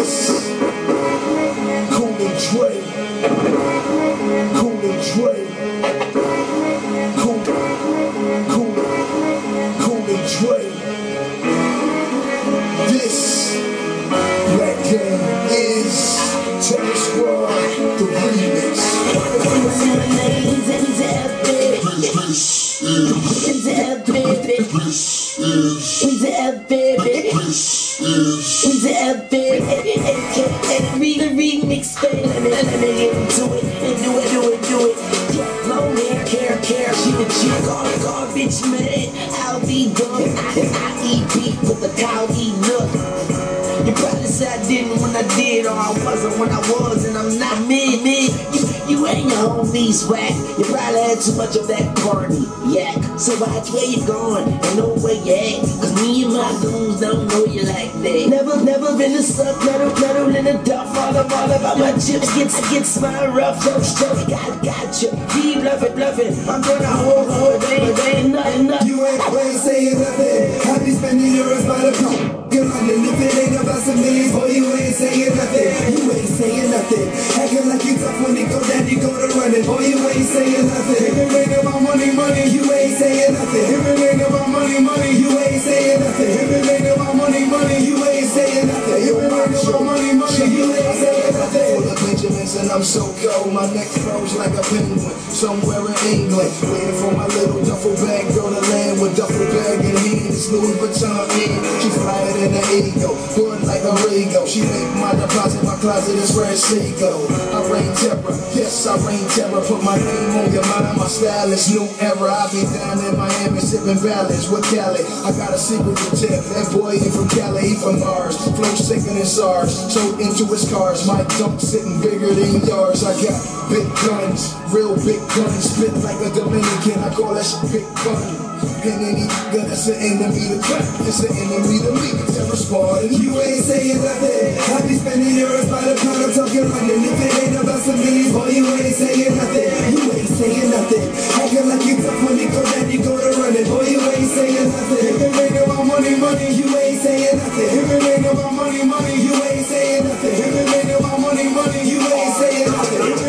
Too much of that party, yeah. So watch where you going and know where you at. Cause me and my goons don't know you like that. Never been to suck, pedal in the duff. All about my chips gets my rough stroke. Got you, be bluffing. I'm gonna hold, they ain't nothing. You ain't saying nothing. I be spending yours by the pound. You're running if it ain't about some millions, boy, you ain't saying nothing. You ain't saying nothing. Acting like you tough when it go down, you go to running. Boy, you ain't saying nothing. If it ain't about money, you ain't saying nothing. If it ain't about money, you ain't saying nothing. If it ain't about money, you ain't saying nothing. If it ain't about money, you ain't saying nothing. Full of Benjamins and I'm so cold, my neck froze like a penguin. Somewhere in England, waiting for my little duffel bag, go to land with duffel bag in hands, Louis Vuitton in. She flyer than an ego, good like a Rego. She make my deposit, my closet is where she go. I reign terror, yes I reign terror. Put my name on your mind, my style is new era. I be down in Miami sipping ballads with Cali. I got a secret to tell, that boy ain't from Cali, he from Mars. Flow sicker than SARS, so into his cars. My dunk sitting bigger than yours. I got big guns, real big guns. Spit like a Dominican, I call that shit big gun. And any nigga that's an enemy to cut, it's an enemy to me. Never spotted. You ain't saying nothing. I be spending yours by the pound. I'm talking London. If it ain't about some millions, boy, you ain't saying nothing. You ain't saying nothing. Acting like you tough when you go down, you go to running. Boy, you ain't saying nothing. If it ain't about money, you ain't saying nothing. If it ain't about money, you ain't saying nothing. If it ain't about money, you ain't saying nothing.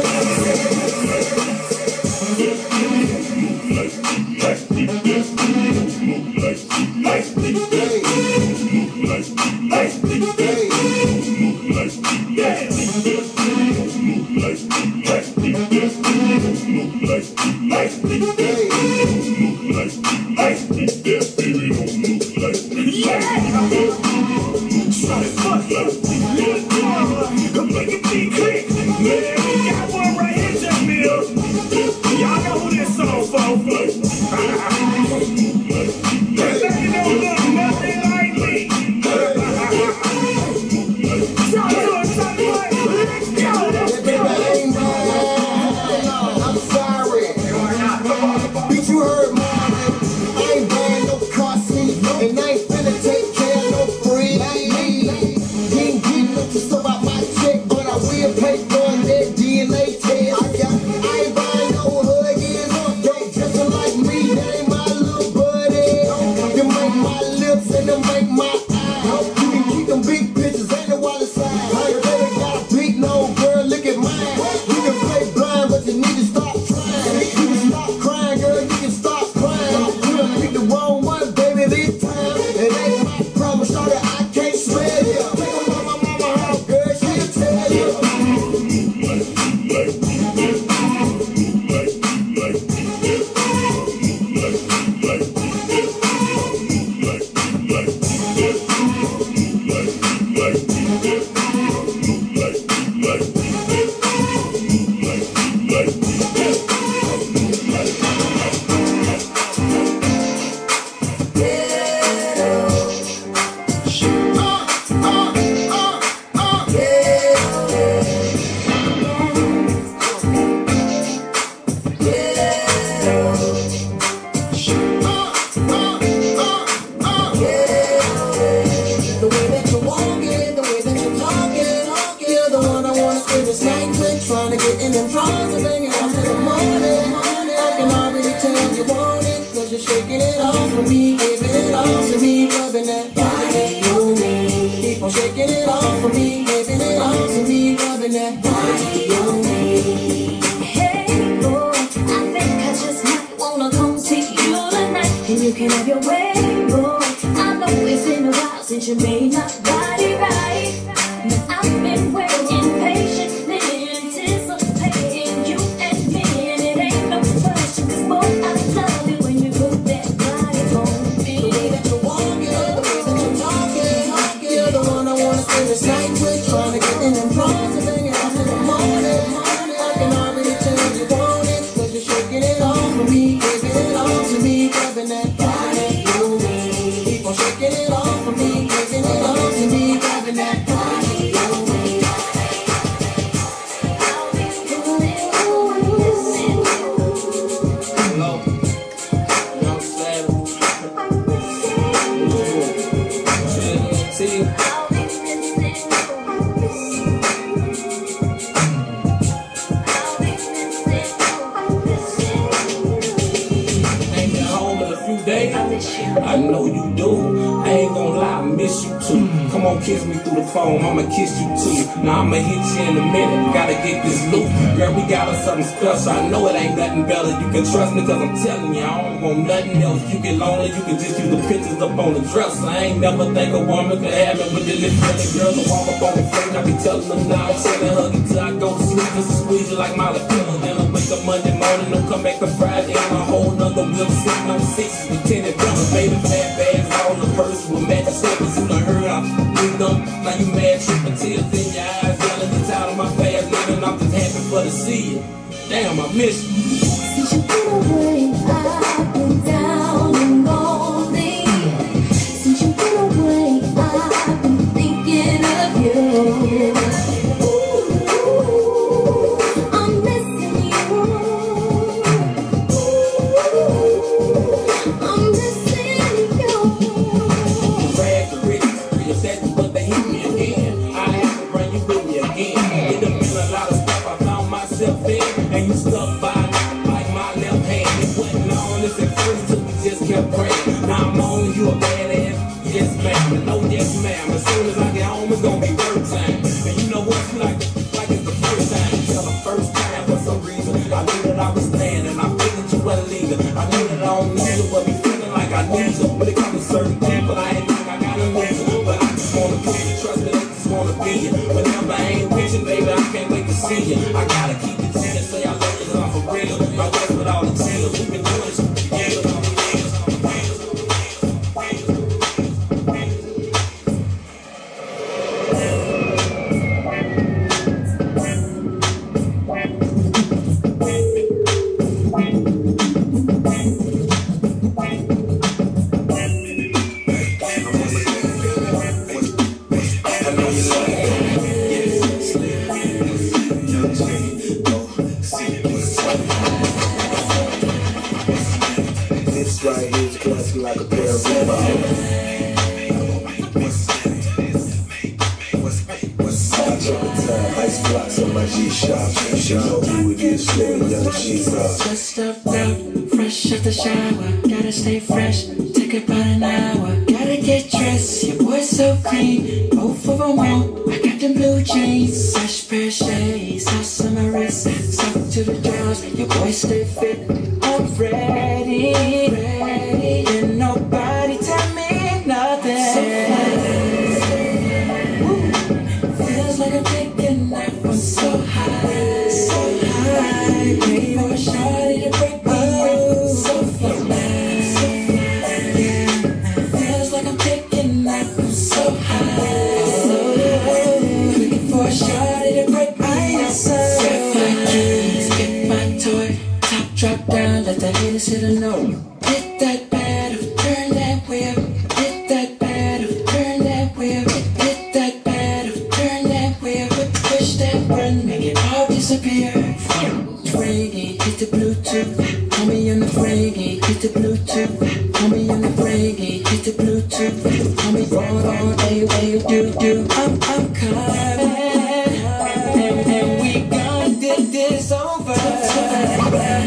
it's like we're trying to get in and pause and hang out till the morning. I can already tell you want it, cause you're shaking it off for me, giving it all to me, grabbing that body, you me. Keep on shaking it off for me, giving it all to me, grabbing that body, you me. Hello, young Savage. TNT. Ain't been home in a few days. I know you do. I ain't gonna lie, I miss you too. Come on, kiss me through the phone, I'ma kiss you too. Now I'ma hit you in a minute, gotta get this loot. Girl, we got us something special, I know it ain't nothing better. You can trust me cause I'm telling you, I don't want nothing else. You get lonely, you can just use the pictures up on the dresser. I ain't never think a woman could have it with the little feeling. Girls will walk up on the phone, I be telling them now, I'm telling her till I go to sleep, just to squeeze you like Molly Pillow. Then I wake up Monday morning, don't come back to Friday on a whole nother wheel, sitting on sixes with tinted brothers, baby, fat bags, all the purses with matching slippers. You done heard I bring them, now you mad, tripping tears in your eyes, yelling it's out of my fast living. I'm just happy for to see you. Damn, I miss you. Since you've been away, I've been down and lonely. Since you've been away, I've been thinking of you. Ooh, I'm missing you. Ooh, I'm missing you. Brag to Reddi, if that's what they hit me again, I have to bring you with me again. It done been a lot of stuff I found myself in, and you stuck by me like my left hand. It wasn't on this at first till we just kept praying. Now I'm on you a badass, yes ma'am, no yes ma'am. As soon as I get home, it's gonna be work time. And you know what, you like it's the first time. Till the first time for some reason, I knew that I was staying, and I figured you were leaving. I knew that I don't need you, but be feeling like I need you. When it comes to certain people, I ain't think I gotta lose you. But I just wanna be you, trust me, I just wanna be you. Whenever I ain't with you, baby, I can't wait to see you. I gotta keep it tennis, say I love you cause I'm for real. My wife with all the tears, we've been doing this together. This right here's classic like a pair of Reeboks. Ice blocks on my G-Shock. You know who it is, Slim, young G-Rock. Just up out, fresh out the shower. Gotta stay fresh, take about an hour. Gotta get dressed, your boy's so clean. Both of them on, I got them blue jeans. Fresh pair of shades, house on my wrist. Sock to the jaws, your boy stay fit. I'm ready, and nobody tell me nothing. Feels like I'm taking off, I'm so high, so high. Waiting for a shawty to break me, so fly, yeah. Feels like I'm taking off, I'm so high, so high. Waiting for a shawty to break me, so grab my keys, get my toy, top drop down, let the haters hit a note. Hit that pedal, turn that wheel. Hit that pedal, turn that wheel. Hit that pedal, turn that wheel. Push that button, make it all disappear. Reggae, hit the Bluetooth. Call me on the reggae, hit the Bluetooth. Call me on the reggae, hit the Bluetooth. Call me on, do. I'm coming, and we gonna get this over.